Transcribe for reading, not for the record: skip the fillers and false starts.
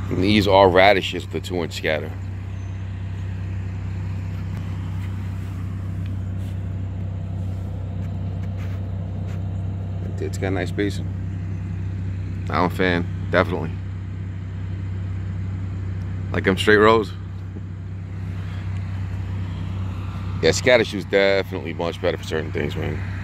And these are radishes with the 2-inch scatter. It's got nice spacing. I'm a fan, definitely. Like them straight rows. Yeah, scatter shoes definitely much better for certain things, man.